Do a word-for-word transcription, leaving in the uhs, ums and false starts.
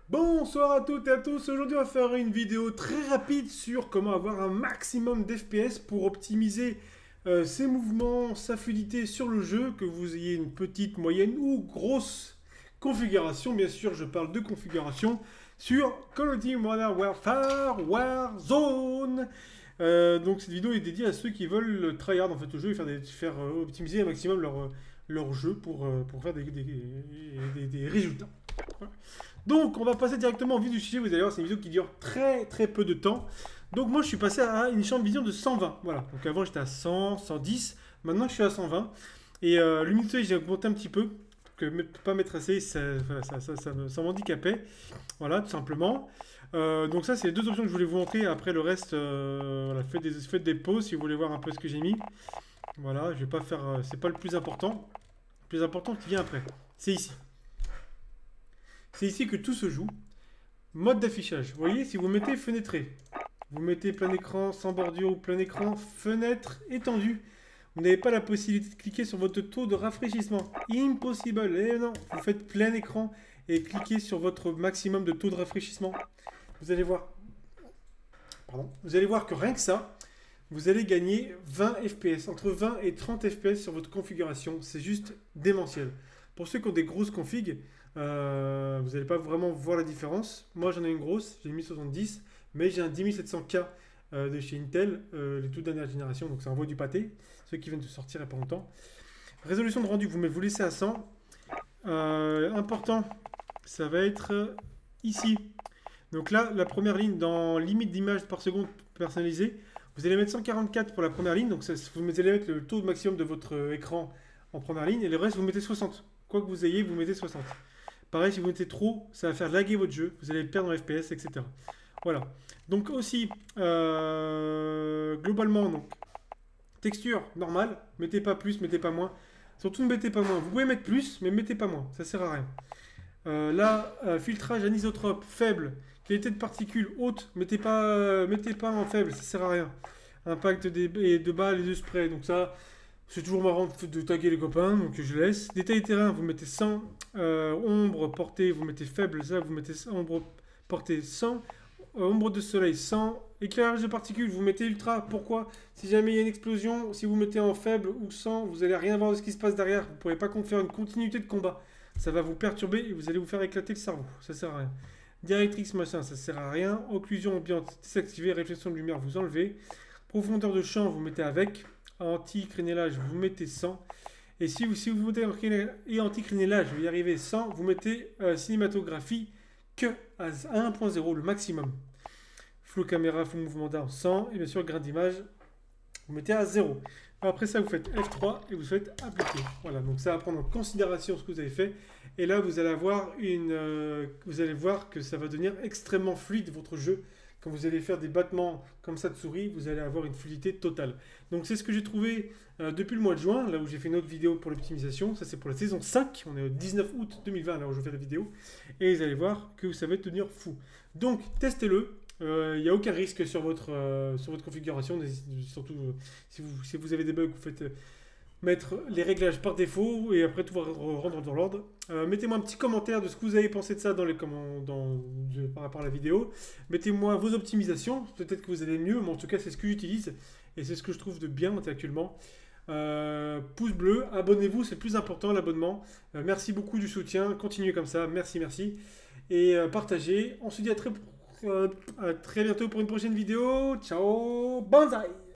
Bonsoir à toutes et à tous, aujourd'hui on va faire une vidéo très rapide sur comment avoir un maximum d'F P S pour optimiser euh, ses mouvements, sa fluidité sur le jeu, que vous ayez une petite, moyenne ou grosse configuration. Bien sûr, je parle de configuration sur Call of Duty Modern Warfare Warzone. Euh, donc cette vidéo est dédiée à ceux qui veulent tryhard en fait au jeu et faire, des- faire euh, optimiser un maximum leur, euh, leur jeu pour, euh, pour faire des, des- des- des résultats. Voilà. Donc on va passer directement au vif du sujet. Vous allez voir, c'est une vidéo qui dure très très peu de temps. Donc moi je suis passé à une champ de vision de cent vingt. Voilà, donc avant j'étais à cent, cent dix, maintenant je suis à cent vingt. Et euh, l'humidité j'ai augmenté un petit peu, que ne pas mettre assez, ça, ça, ça, ça, ça me- ça m'handicapait. Voilà, tout simplement. Euh, donc ça c'est les deux options que je voulais vous montrer. Après le reste, euh, voilà, faites des, faites des pauses si vous voulez voir un peu ce que j'ai mis. Voilà, je vais pas faire, euh, c'est pas le plus important. Le plus important qui vient après, c'est ici. C'est ici que tout se joue. Mode d'affichage. Vous voyez, si vous mettez fenêtré, vous mettez plein écran, sans bordure ou plein écran, fenêtre étendue, vous n'avez pas la possibilité de cliquer sur votre taux de rafraîchissement. Impossible. Eh non, vous faites plein écran et cliquez sur votre maximum de taux de rafraîchissement. Vous allez voir, pardon, vous allez voir que rien que ça, vous allez gagner vingt F P S, entre vingt et trente F P S sur votre configuration. C'est juste démentiel. Pour ceux qui ont des grosses configs, euh, vous n'allez pas vraiment voir la différence. Moi j'en ai une grosse, j'ai une mille soixante-dix, mais j'ai un dix mille sept cents K euh, de chez Intel, euh, les toutes dernières générations, donc ça envoie du pâté, ceux qui viennent de sortir il n'y a pas longtemps. Résolution de rendu, vous vous laissez à cent. Euh, important, ça va être ici. Donc là, la première ligne dans limite d'image par seconde personnalisée, vous allez mettre cent quarante-quatre pour la première ligne, donc ça, vous allez mettre le taux maximum de votre écran en première ligne, et le reste vous mettez soixante. Quoi que vous ayez, vous mettez soixante. Pareil, si vous mettez trop, ça va faire laguer votre jeu, vous allez perdre en F P S, et cetera. Voilà. Donc aussi, euh, globalement, donc, texture normale, mettez pas plus, mettez pas moins. Surtout ne mettez pas moins. Vous pouvez mettre plus, mais mettez pas moins, ça sert à rien. Euh, là, euh, filtrage anisotrope faible, qualité de particules haute, mettez pas, euh, mettez pas en faible, ça sert à rien. Impact des, et de balles et de spray, donc ça, c'est toujours marrant de, de taguer les copains, donc je laisse. Détail terrain, vous mettez cent. Euh, ombre portée, vous mettez faible, ça, vous mettez ombre portée cent. Euh, ombre de soleil cent. Éclairage de particules, vous mettez ultra. Pourquoi? Si jamais il y a une explosion, si vous mettez en faible ou cent, vous allez rien voir de ce qui se passe derrière. Vous ne pourrez pas faire une continuité de combat. Ça va vous perturber et vous allez vous faire éclater le cerveau. Ça sert à rien. Directrix machin, ça sert à rien. Occlusion ambiante désactivée. Réflexion de lumière, vous enlevez. Profondeur de champ, vous mettez avec. Anti-crénelage, vous mettez cent. Et si vous, si vous mettez et anti-crénelage, vous y arrivez cent, vous mettez euh, cinématographie que à un point zéro, le maximum. Flow caméra, flow mouvement d'arme cent. Et bien sûr, grain d'image, vous mettez à zéro. Après ça, vous faites F trois et vous faites appliquer. Voilà, donc ça va prendre en considération ce que vous avez fait. Et là, vous allez avoir une, euh, vous allez voir que ça va devenir extrêmement fluide votre jeu. Quand vous allez faire des battements comme ça de souris, vous allez avoir une fluidité totale. Donc c'est ce que j'ai trouvé euh, depuis le mois de juin, là où j'ai fait une autre vidéo pour l'optimisation. Ça c'est pour la saison cinq, on est au dix-neuf août deux mille vingt, là où je fais la vidéo. Et vous allez voir que ça va tenir fou. Donc testez-le. Il euh, n'y a aucun risque sur votre, euh, sur votre configuration. Surtout euh, si, vous, si vous avez des bugs, vous faites euh, mettre les réglages par défaut et après tout va rendre dans l'ordre. Euh, Mettez-moi un petit commentaire de ce que vous avez pensé de ça dans les comment, dans, de, par rapport à la vidéo. Mettez-moi vos optimisations. Peut-être que vous allez mieux, mais en tout cas c'est ce que j'utilise et c'est ce que je trouve de bien actuellement. Euh, pouce bleu, abonnez-vous, c'est le plus important l'abonnement. Euh, merci beaucoup du soutien, continuez comme ça, merci, merci. Et euh, partagez. On se dit à très, euh, à très bientôt pour une prochaine vidéo. Ciao, banzai!